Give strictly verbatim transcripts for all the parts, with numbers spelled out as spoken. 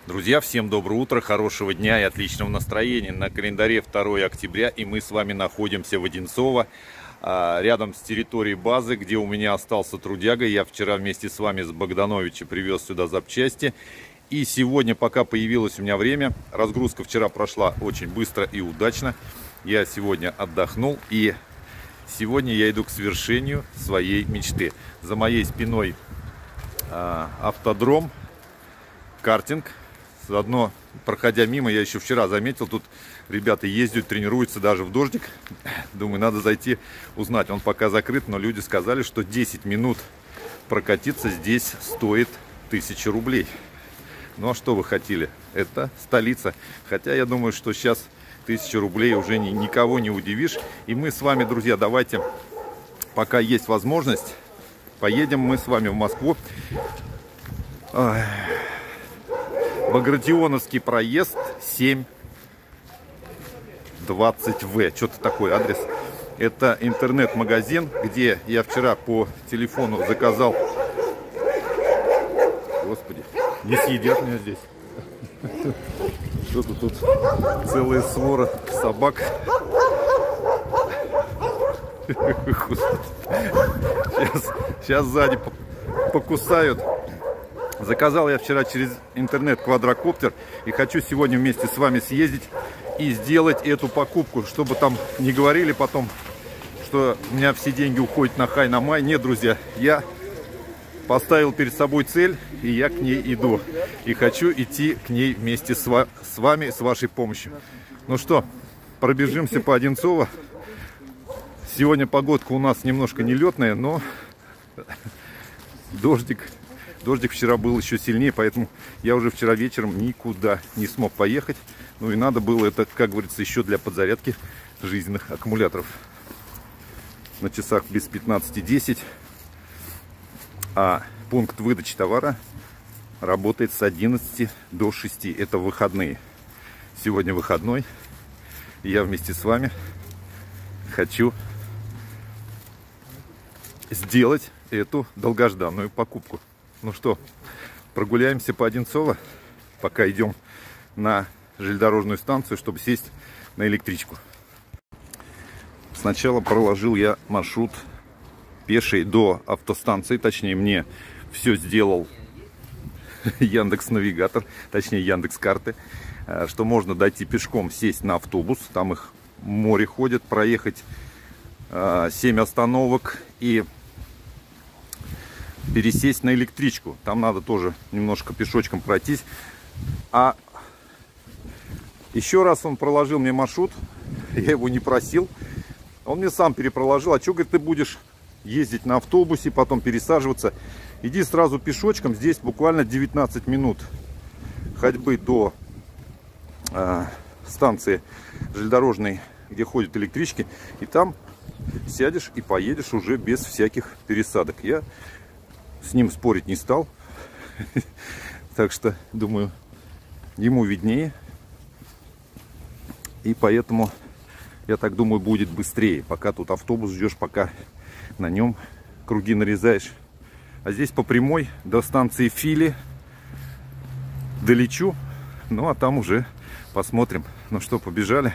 Друзья, всем доброе утро, хорошего дня и отличного настроения. На календаре второе октября, и мы с вами находимся в Одинцово, рядом с территорией базы, где у меня остался трудяга. Я вчера вместе с вами с Богдановича привез сюда запчасти. И сегодня, пока появилось у меня время, разгрузка вчера прошла очень быстро и удачно. Я сегодня отдохнул, и сегодня я иду к свершению своей мечты. За моей спиной а, автодром, картинг. Заодно, проходя мимо, я еще вчера заметил, тут ребята ездят, тренируются даже в дождик. Думаю, надо зайти узнать. Он пока закрыт, но люди сказали, что десять минут прокатиться здесь стоит тысячу рублей. Ну а что вы хотели? Это столица. Хотя я думаю, что сейчас тысячу рублей уже ни, никого не удивишь. И мы с вами, друзья, давайте, пока есть возможность, поедем мы с вами в Москву. Ой. Багратионовский проезд семь двадцать вэ. Что-то такой адрес. Это интернет-магазин, где я вчера по телефону заказал. Господи, не съедят меня здесь. Что-то тут целая свора собак. Сейчас, сейчас сзади покусают. Заказал я вчера через интернет квадрокоптер и хочу сегодня вместе с вами съездить и сделать эту покупку, чтобы там не говорили потом, что у меня все деньги уходят на хай, на май. Нет, друзья, я поставил перед собой цель, и я к ней иду. И хочу идти к ней вместе с вами, с вашей помощью. Ну что, пробежимся по Одинцово. Сегодня погодка у нас немножко нелетная, но дождик... Дождик вчера был еще сильнее, поэтому я уже вчера вечером никуда не смог поехать. Ну и надо было это, как говорится, еще для подзарядки жизненных аккумуляторов. На часах без пятнадцати десять. А пункт выдачи товара работает с одиннадцати до шести. Это выходные. Сегодня выходной. И я вместе с вами хочу сделать эту долгожданную покупку. Ну что, прогуляемся по Одинцово, пока идем на железнодорожную станцию, чтобы сесть на электричку. Сначала проложил я маршрут пеший до автостанции, точнее мне все сделал Яндекс.Навигатор, точнее Яндекс.Карты, что можно дойти пешком, сесть на автобус, там их море ходит, проехать семь остановок и пересесть на электричку. Там надо тоже немножко пешочком пройтись. А еще раз он проложил мне маршрут. Я его не просил. Он мне сам перепроложил. А что, говорит, ты будешь ездить на автобусе, потом пересаживаться? Иди сразу пешочком. Здесь буквально девятнадцать минут ходьбы до э, станции железнодорожной, где ходят электрички. И там сядешь и поедешь уже без всяких пересадок. Я с ним спорить не стал. Так что, думаю, ему виднее. И поэтому, я так думаю, будет быстрее. Пока тут автобус ждешь, пока на нем круги нарезаешь. А здесь по прямой до станции Фили долечу. Ну, а там уже посмотрим. Ну что, побежали.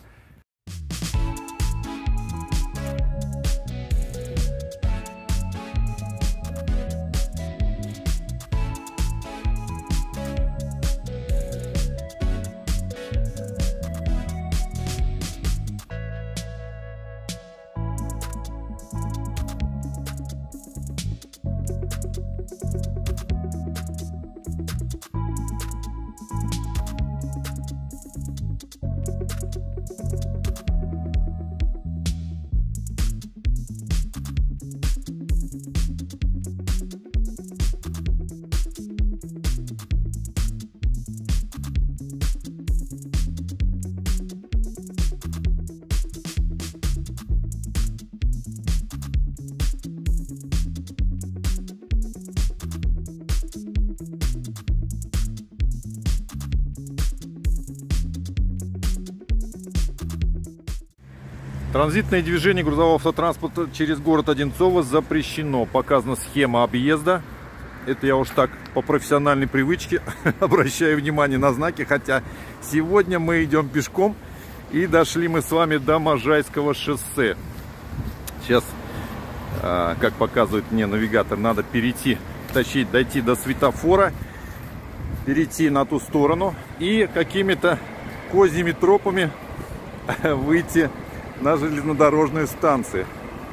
Транзитное движение грузового автотранспорта через город Одинцово запрещено. Показана схема объезда. Это я уж так по профессиональной привычке обращаю внимание на знаки. Хотя сегодня мы идем пешком. И дошли мы с вами до Можайского шоссе. Сейчас, как показывает мне навигатор, надо перейти, точнее дойти до светофора, перейти на ту сторону и какими-то козьими тропами выйти на железнодорожную станцию.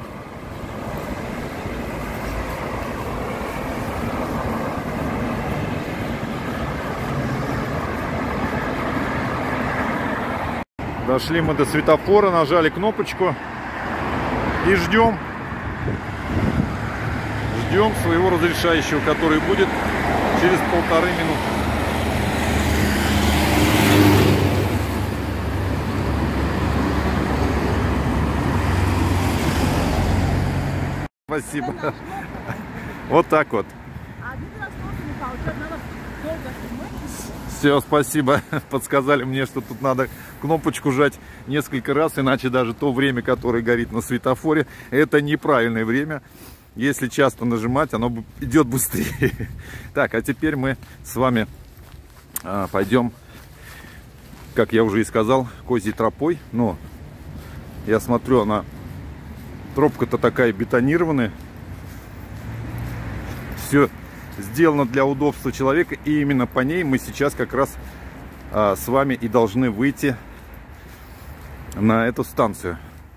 Дошли мы до светофора, нажали кнопочку и ждем. Ждем своего разрешающего, который будет через полторы минуты. Спасибо. Вот так вот. Все, спасибо. Подсказали мне, что тут надо кнопочку жать несколько раз, иначе даже то время, которое горит на светофоре, это неправильное время. Если часто нажимать, оно идет быстрее. Так, а теперь мы с вами а, пойдем, как я уже и сказал, козьей тропой. Но я смотрю, она тропка-то такая бетонированная. Все сделано для удобства человека, и именно по ней мы сейчас как раз а, с вами и должны выйти на эту станцию.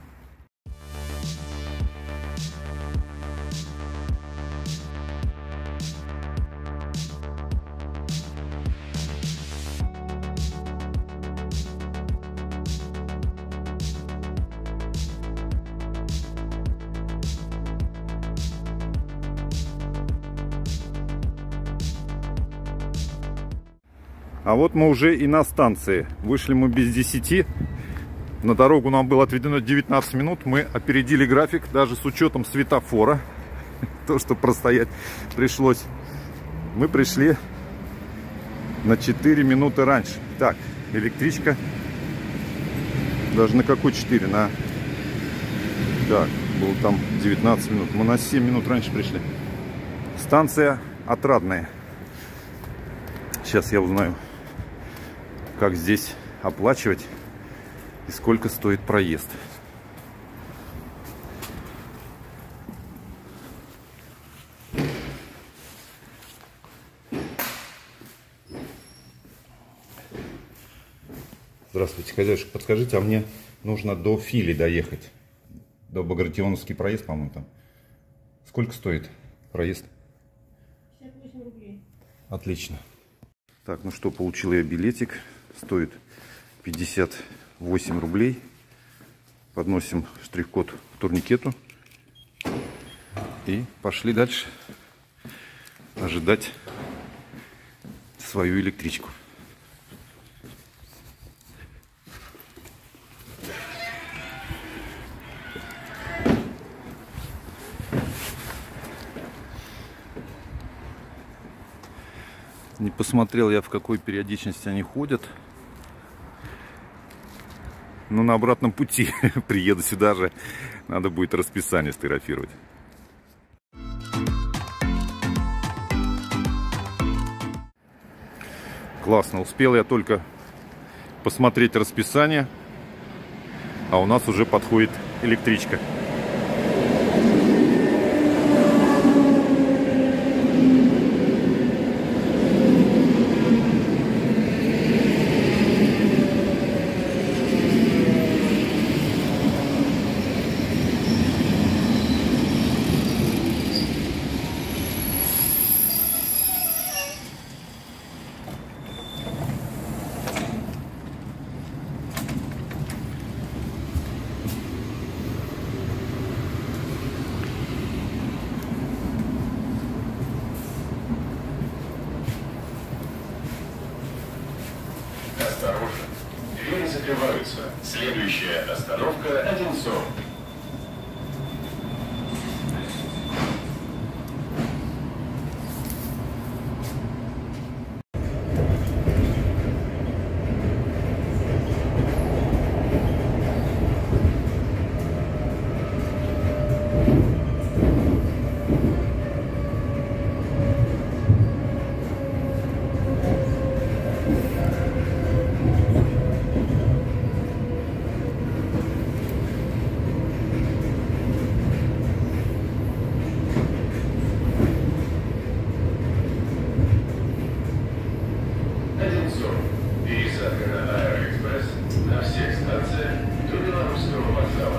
А вот мы уже и на станции. Вышли мы без десяти. На дорогу нам было отведено девятнадцать минут. Мы опередили график, даже с учетом светофора. То, что простоять пришлось. Мы пришли на четыре минуты раньше. Так, электричка. Даже на какой четыре? На... Так, было там девятнадцать минут. Мы на семь минут раньше пришли. Станция Отрадная. Сейчас я узнаю, как здесь оплачивать и сколько стоит проезд. Здравствуйте, хозяюшка, подскажите, а мне нужно до Фили доехать, до Багратионовский проезд, по-моему, там. Сколько стоит проезд? шестьдесят восемь рублей. Отлично. Так, ну что, получил я билетик. Стоит пятьдесят восемь рублей. Подносим штрих-код к турникету. И пошли дальше ожидать свою электричку. Не посмотрел я, в какой периодичности они ходят. Но на обратном пути приеду сюда же. Надо будет расписание сфотографировать. Классно. Успел я только посмотреть расписание. А у нас уже подходит электричка. Осторожно, двери закрываются. Следующая остановка Одинцово. Одинцово. Пересадка на Аэроэкспресс на всех станциях до Белорусского вокзала.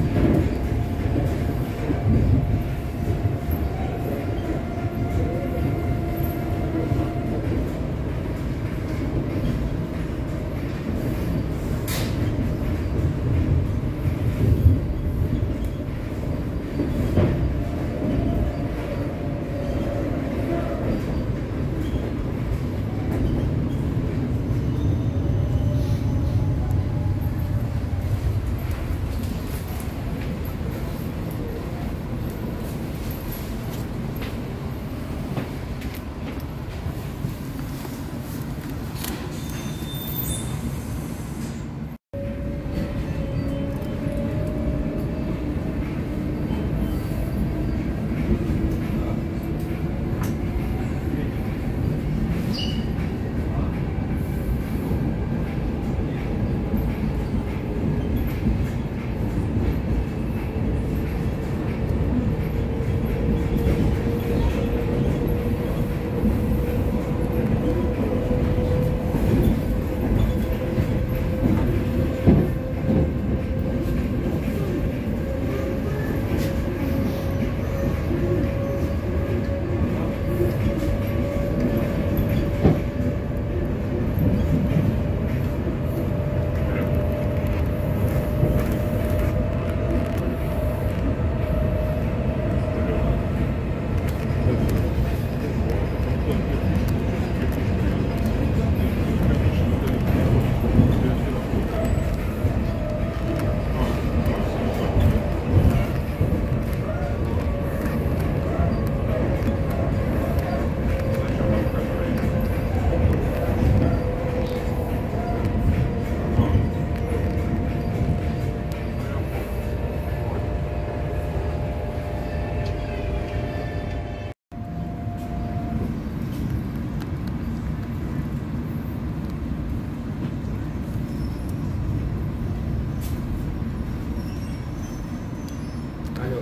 Алло.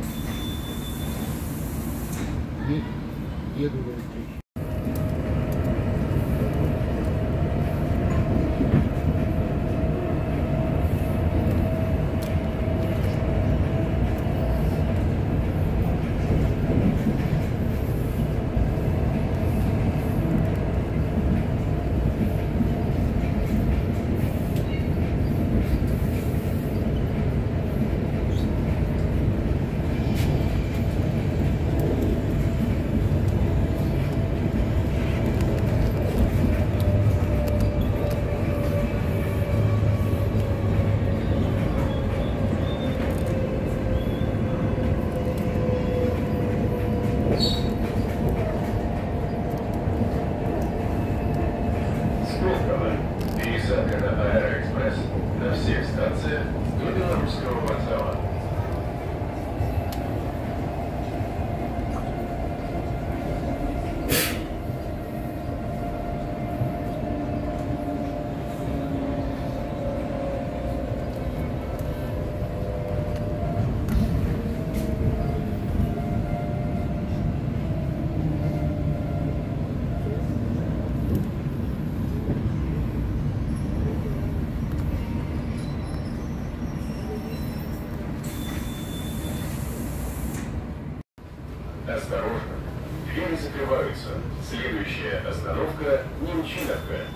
Е- еду в электричку. Сколково. Пересадка на Аэроэкспресс на всех станциях до Белорусского вокзала. Осторожно, двери закрываются. Следующая остановка – Немчиновка.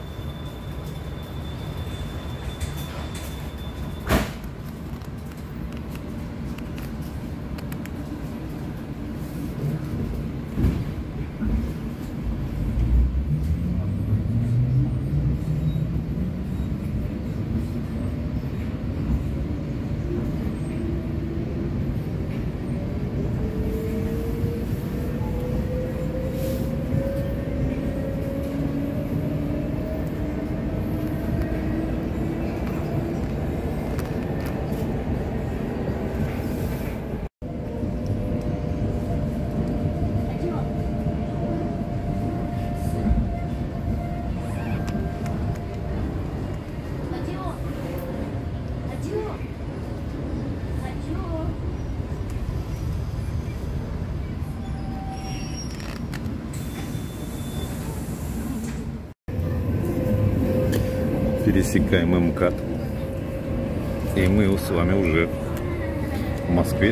Пересекаем МКАД. И мы с вами уже в Москве.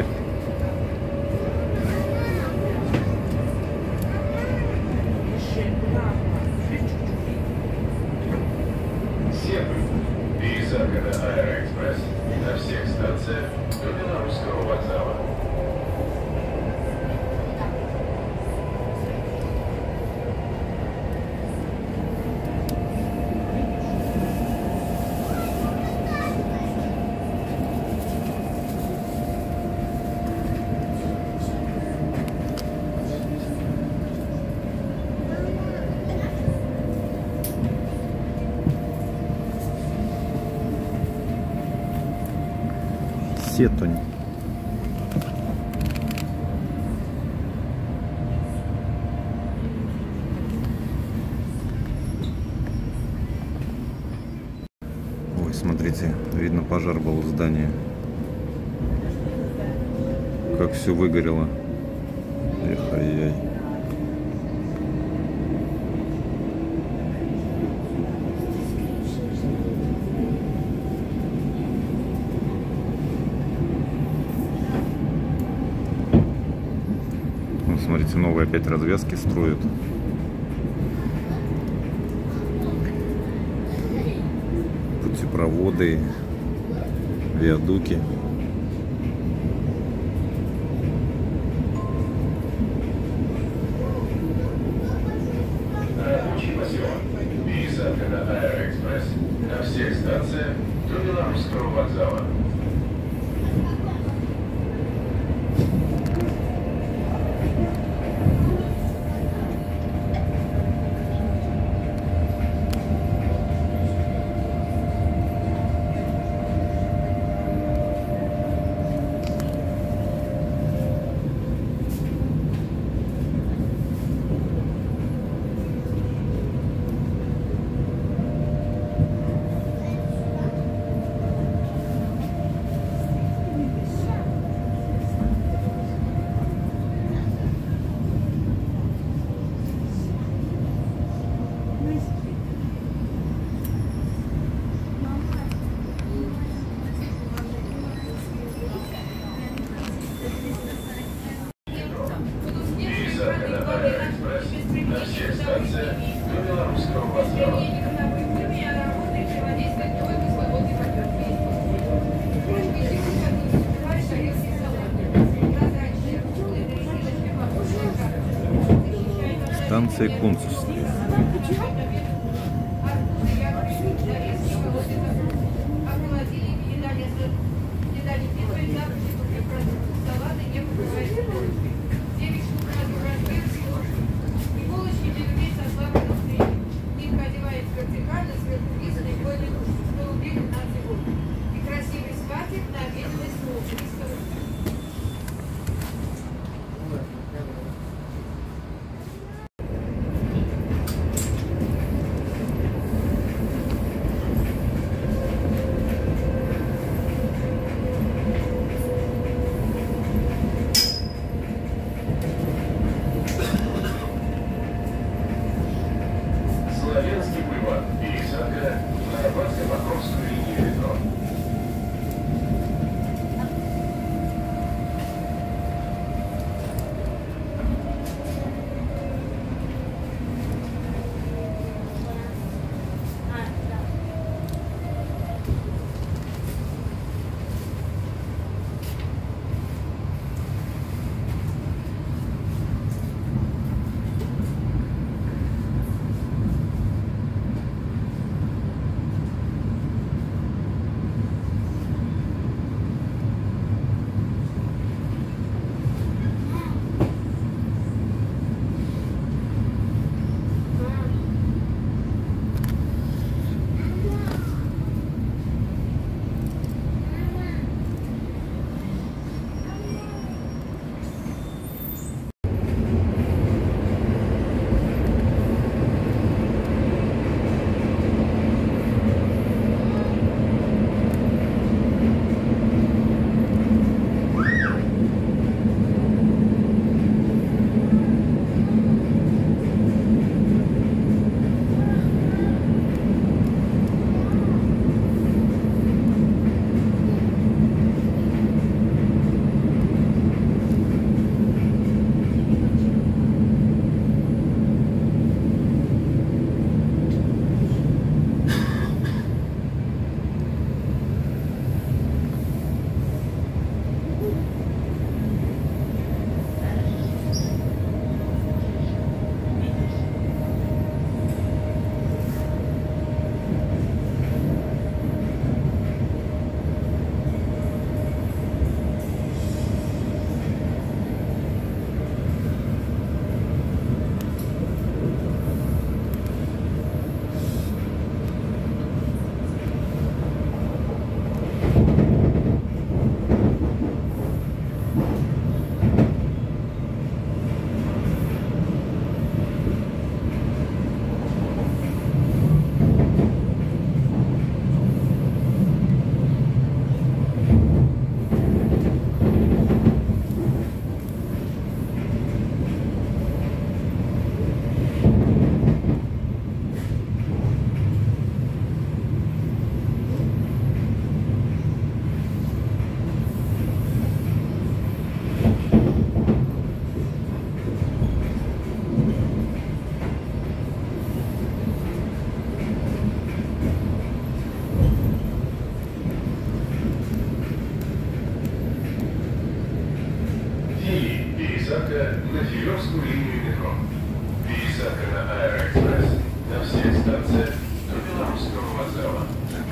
Пересадка на Аэроэкспресс на всех станциях до Белорусского вокзала. Сетунь. Ой, смотрите, видно, пожар был в здании. Как все выгорело. Эх, ай-яй. Смотрите, новые опять развязки строят. Путепроводы, виадуки. Рабочий поселок. Пересадка на Аэроэкспресс на всех станциях до Белорусского вокзала. Пересадка на Аэроэкспресс на всех станциях до Белорусского вокзала. Станция консульства.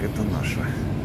это наша.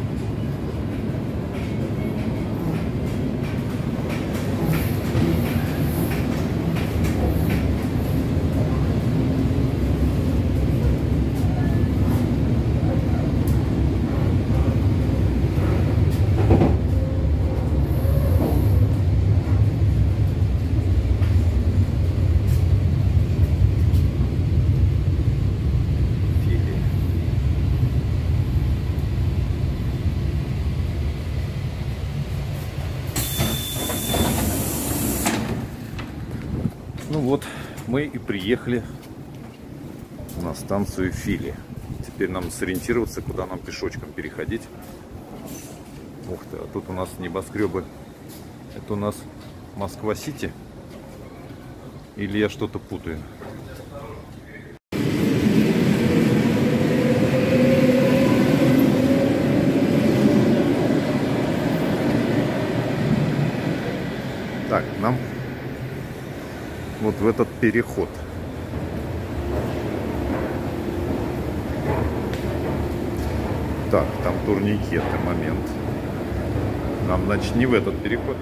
Ну вот, мы и приехали на станцию Фили. Теперь нам сориентироваться, куда нам пешочком переходить. Ух ты, а тут у нас небоскребы. Это у нас Москва-Сити? Или я что-то путаю? Так, нам вот в этот переход. Так, там турникеты, момент. Нам, значит, не в этот переход.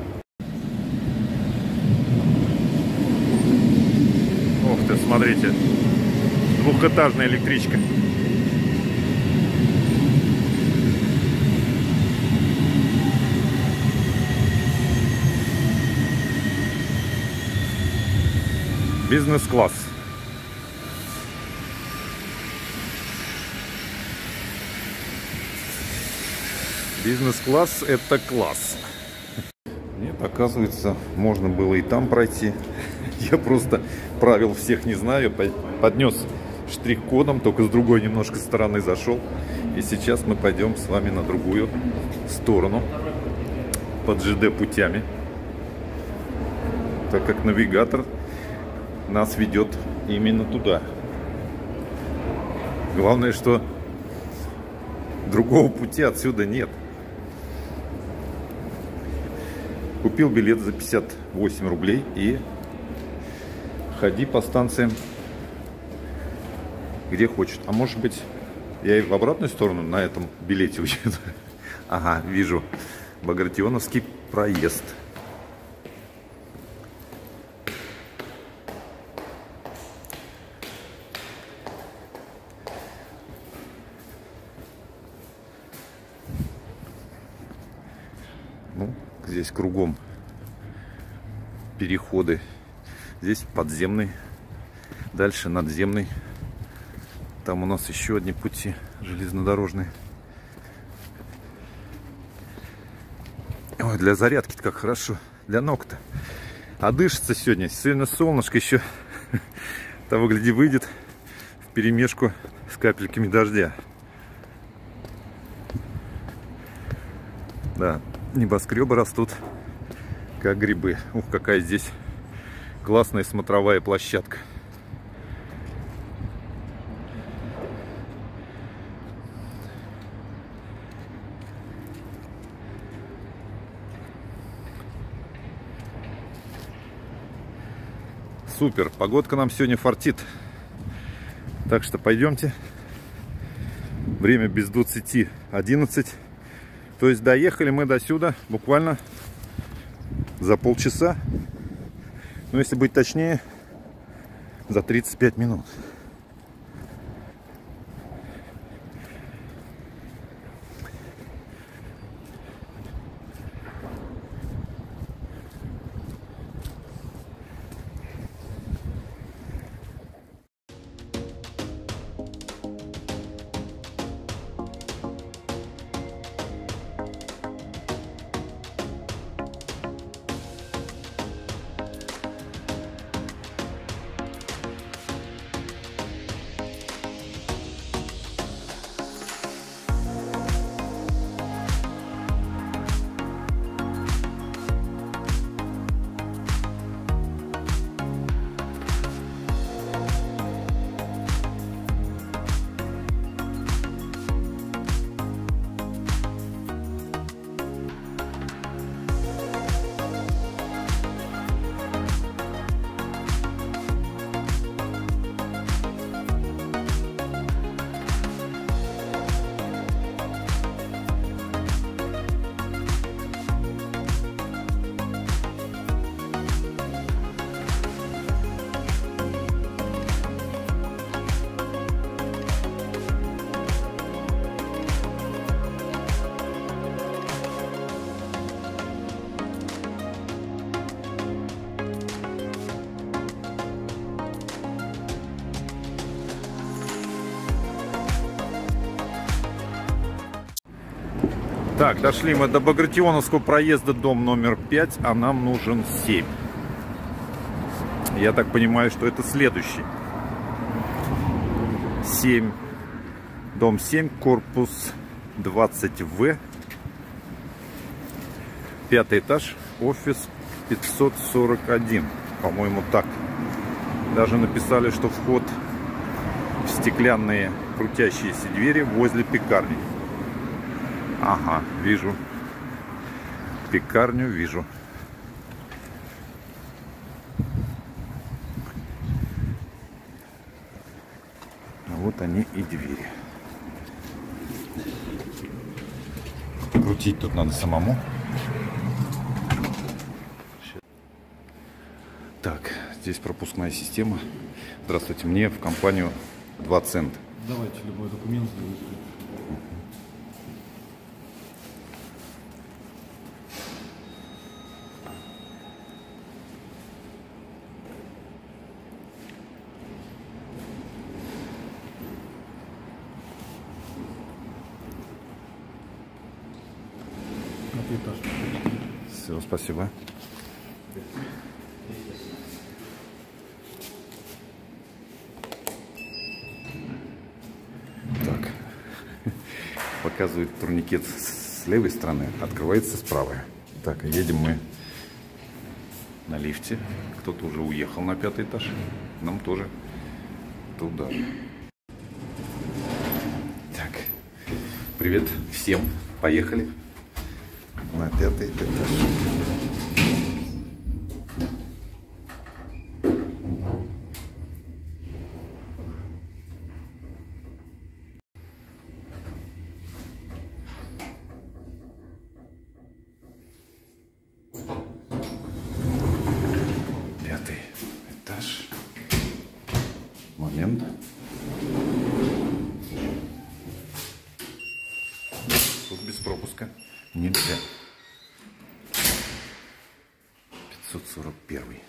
Ох ты, смотрите. Двухэтажная электричка. Бизнес-класс. Бизнес-класс — это класс. Нет, оказывается, можно было и там пройти. Я просто правил всех не знаю. Поднес штрих-кодом, только с другой немножко стороны зашел. И сейчас мы пойдем с вами на другую сторону. Под ЖД путями. Так как навигатор нас ведет именно туда. Главное, что другого пути отсюда нет. Купил билет за пятьдесят восемь рублей и ходи по станциям где хочешь. А может быть, я и в обратную сторону на этом билете уеду. Ага, вижу. Багратионовский проезд. Ну, здесь кругом переходы. Здесь подземный, дальше надземный. Там у нас еще одни пути железнодорожные. Ой, для зарядки-то как хорошо. Для ног-то. А дышится сегодня. Сегодня солнышко еще того гляди выйдет вперемешку с капельками дождя. Да, небоскребы растут как грибы. Ух, какая здесь классная смотровая площадка. Супер, погодка нам сегодня фартит. Так что пойдемте. Время без двадцати одиннадцать. То есть доехали мы до сюда буквально за полчаса. Ну, если быть точнее, за тридцать пять минут. Так, дошли мы до Багратионовского проезда, дом номер пять, а нам нужен семь. Я так понимаю, что это следующий. семь. Дом семь, корпус двадцать В. Пятый этаж, офис пятьсот сорок один. По-моему, так. Даже написали, что вход в стеклянные крутящиеся двери возле пекарни. Ага, вижу. Пекарню вижу. Вот они и двери. Крутить тут надо самому. Так, здесь пропускная система. Здравствуйте, мне в компанию два цента. Давайте любой документ. Этаж. Все, спасибо. Так, показывает турникет с левой стороны, открывается с правой. Так, едем мы на лифте. Кто-то уже уехал на пятый этаж. Нам тоже туда. Так, привет всем. Поехали на пятый этаж. Пятый этаж. Момент. Тут без пропуска нельзя. пятьсот сорок первый.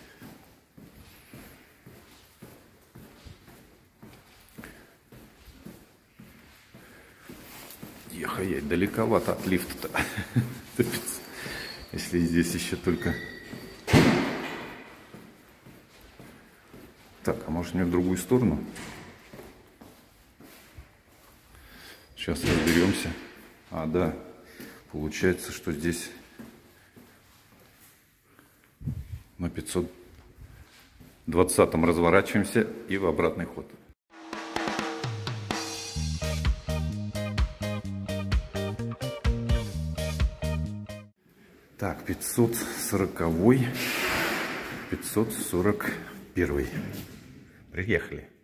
Ехать далековато от лифта-то. Если здесь еще только... Так, а может мне в другую сторону? Сейчас разберемся. А, да. Получается, что здесь на пятьсот двадцатом разворачиваемся и в обратный ход. Так, пятьсот сороковой, пятьсот сорок первый. Приехали.